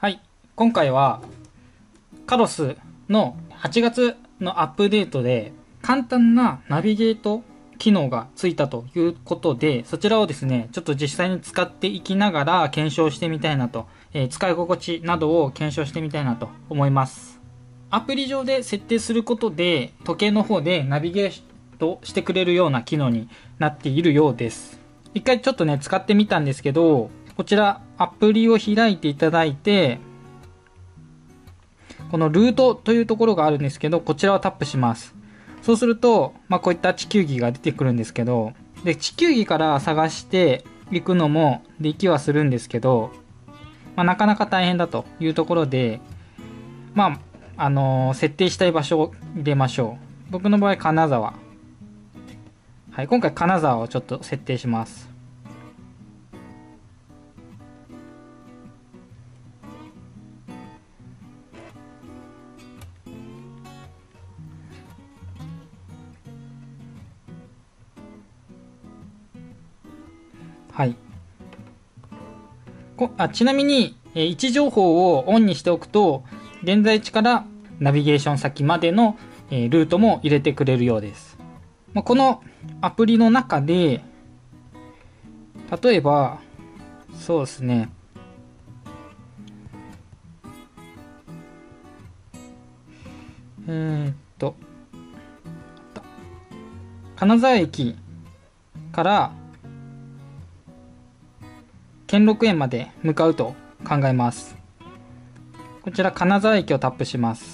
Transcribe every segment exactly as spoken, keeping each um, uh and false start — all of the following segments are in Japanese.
はい、今回はカロスのはちがつのアップデートで簡単なナビゲート機能がついたということで、そちらをですね、ちょっと実際に使っていきながら検証してみたいなと、えー、使い心地などを検証してみたいなと思います。アプリ上で設定することで時計の方でナビゲートしてくれるような機能になっているようです。一回ちょっとね、使ってみたんですけど、こちらアプリを開いていただいて、このルートというところがあるんですけど、こちらをタップします。そうすると、まあ、こういった地球儀が出てくるんですけど、で地球儀から探していくのもできはするんですけど、まあ、なかなか大変だというところで、まああのー、設定したい場所を入れましょう。僕の場合金沢、はい、今回金沢をちょっと設定します。はい。こあちなみに、え位置情報をオンにしておくと、現在地からナビゲーション先までの、えルートも入れてくれるようです。まあ、このアプリの中で、例えば、そうですね、えー、っと、金沢駅から兼六園まで向かうと考えます。こちら金沢駅をタップします。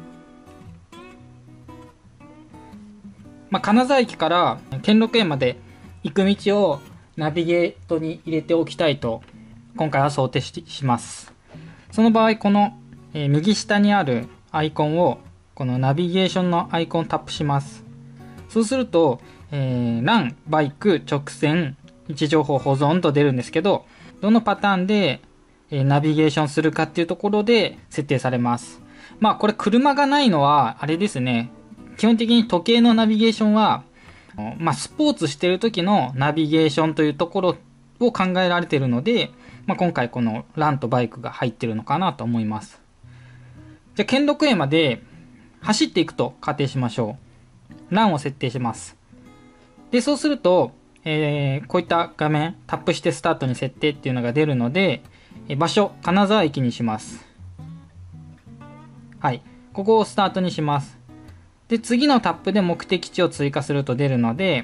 まあ、金沢駅から兼六園まで行く道をナビゲートに入れておきたいと今回は想定します。その場合、この、えー、右下にあるアイコンを、このナビゲーションのアイコンをタップします。そうすると、えー、ラン、バイク、直線、位置情報保存と出るんですけど、どのパターンで、えー、ナビゲーションするかっていうところで設定されます。まあこれ車がないのはあれですね。基本的に時計のナビゲーションは、まあスポーツしてる時のナビゲーションというところを考えられているので、まあ、今回このランとバイクが入ってるのかなと思います。じゃあ兼六園まで走っていくと仮定しましょう。ランを設定します。で、そうすると、えー、こういった画面、タップしてスタートに設定っていうのが出るので、場所、金沢駅にします。はい。ここをスタートにします。で、次のタップで目的地を追加すると出るので、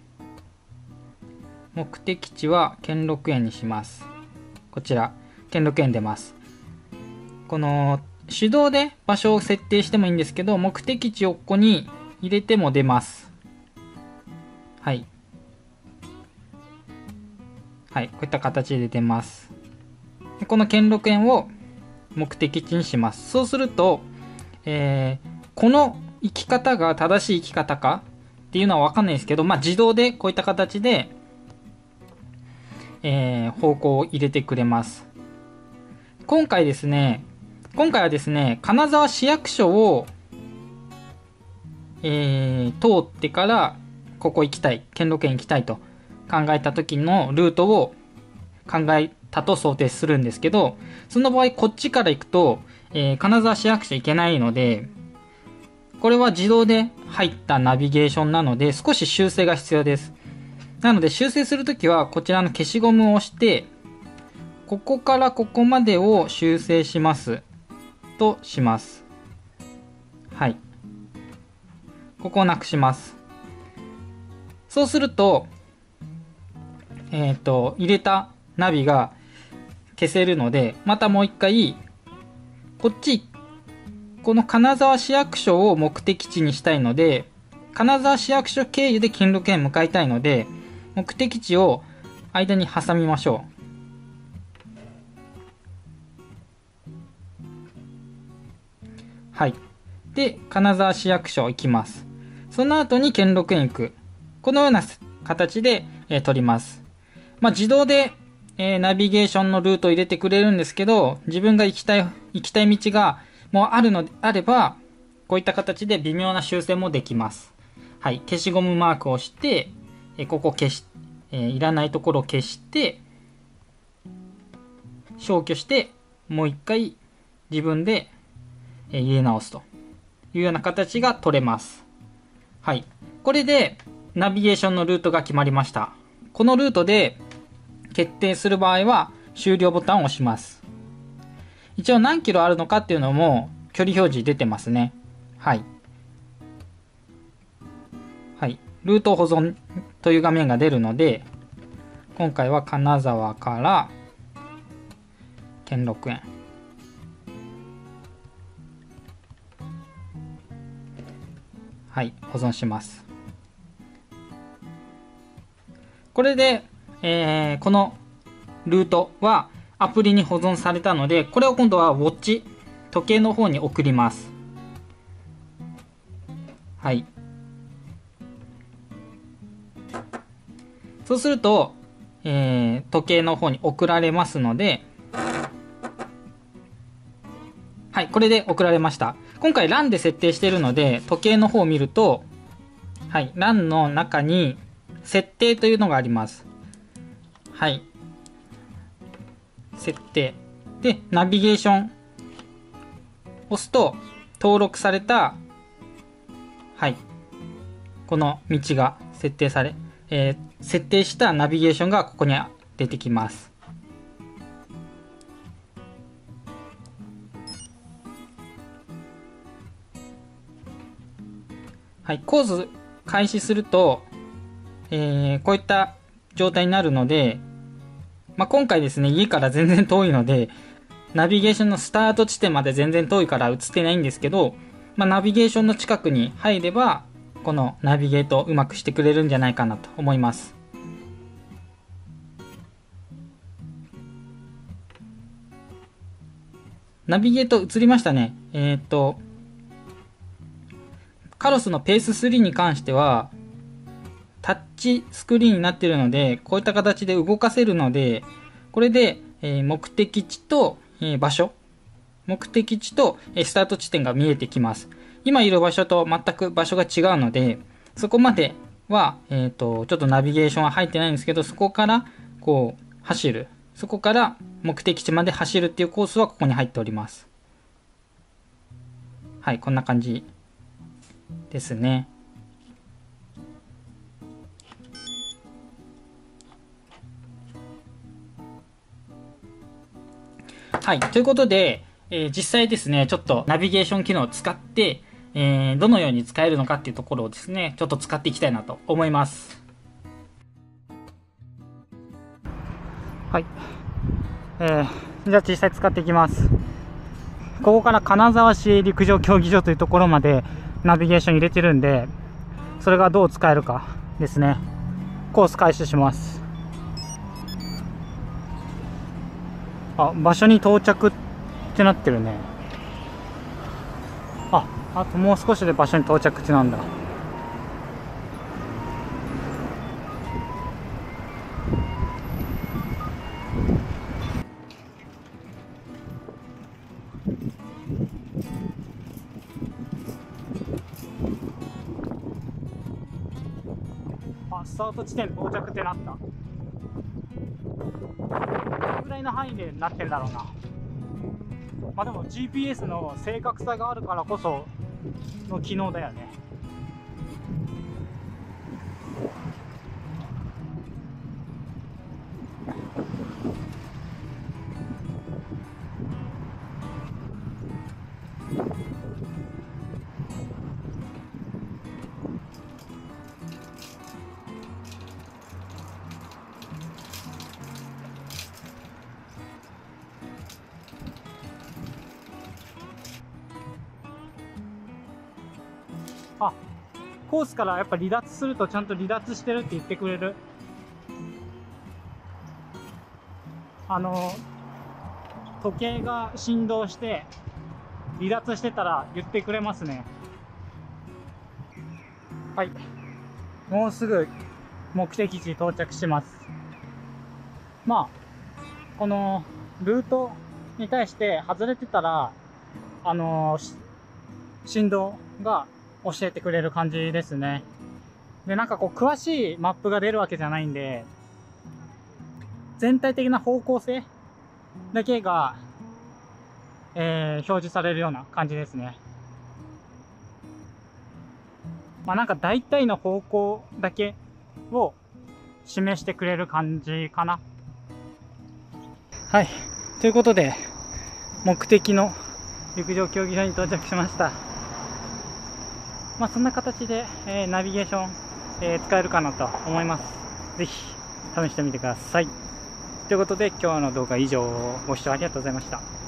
目的地は兼六園にします。こちら、兼六園出ます。この、手動で場所を設定してもいいんですけど、目的地をここに入れても出ます。はい。はい、こういった形で出ます。この兼六園を目的地にします。そうすると、えー、この生き方が正しい生き方かっていうのは分かんないですけど、まあ、自動でこういった形で、えー、方向を入れてくれます。今回ですね、今回はですね、金沢市役所を、えー、通ってからここ行きたい、兼六園行きたいと考えた時のルートを考えたと想定するんですけど、その場合こっちから行くと、えー、金沢市役所行けないので、これは自動で入ったナビゲーションなので少し修正が必要です。なので修正するときはこちらの消しゴムを押して、ここからここまでを修正しますとします。はい。ここをなくします。そうすると、えっと、入れたナビが消せるので、またもう一回、こっち、この金沢市役所を目的地にしたいので、金沢市役所経由で兼六園向かいたいので、目的地を間に挟みましょう。はい。で、金沢市役所行きます。その後に兼六園行く。このような形で、えー、取ります。まあ、自動で、えー、ナビゲーションのルートを入れてくれるんですけど、自分が行きたい、行きたい道がもうあるのであれば、こういった形で微妙な修正もできます。はい。消しゴムマークをして、えー、ここ消し、えー、いらないところを消して、消去して、 もう一回自分で入れ直すというような形が取れます。はい。これでナビゲーションのルートが決まりました。このルートで決定する場合は終了ボタンを押します。一応何キロあるのかっていうのも距離表示出てますね。はい。はい。ルート保存という画面が出るので、今回は金沢から兼六園。はい、保存します。これで、えー、このルートはアプリに保存されたので、これを今度はウォッチ、時計の方に送ります。はい。そうすると、えー、時計の方に送られますので、はい、これで送られました。今回 ラン で設定しているので、時計の方を見ると、はい、ラン の中に設定というのがあります。はい。設定。で、ナビゲーション。押すと、登録された、はい。この道が設定され、えー、設定したナビゲーションがここに出てきます。はい。コース開始すると、えー、こういった状態になるので、まあ、今回ですね、家から全然遠いので、ナビゲーションのスタート地点まで全然遠いから映ってないんですけど、まあ、ナビゲーションの近くに入れば、このナビゲートをうまくしてくれるんじゃないかなと思います。ナビゲート映りましたね。えー、っと、カロスのペーススリーに関しては、タッチスクリーンになっているので、こういった形で動かせるので、これで、えー、目的地と、えー、場所、目的地と、えー、スタート地点が見えてきます。今いる場所と全く場所が違うので、そこまでは、えっと、ちょっとナビゲーションは入ってないんですけど、そこから、こう、走る。そこから目的地まで走るっていうコースはここに入っております。はい、こんな感じですね。はい、ということで、えー、実際ですね、ちょっとナビゲーション機能を使って、えー、どのように使えるのかっていうところをですね、ちょっと使っていきたいなと思います。はい。えー、じゃあ実際使っていきます。ここから金沢市陸上競技場というところまでナビゲーション入れてるんで、それがどう使えるかですね。コース開始します。あ、場所に到着ってなってるね。あ、あともう少しで場所に到着地なんだ。あ、スタート地点到着ってなった。どれぐらいの範囲でなってんだろうな。まあでも ジーピーエス の正確さがあるからこその機能だよね。あ、コースからやっぱ離脱するとちゃんと離脱してるって言ってくれる。あの時計が振動して離脱してたら言ってくれますね。はい、もうすぐ目的地到着します。まあこのルートに対して外れてたらあの振動が教えてくれる感じですね。で、なんかこう詳しいマップが出るわけじゃないんで、全体的な方向性だけがえー、表示されるような感じですね。まあなんか大体の方向だけを示してくれる感じかな。はい。ということで、目的の陸上競技場に到着しました。まあそんな形で、えー、ナビゲーション、えー、使えるかなと思います。ぜひ試してみてください。ということで今日の動画は以上。ご視聴ありがとうございました。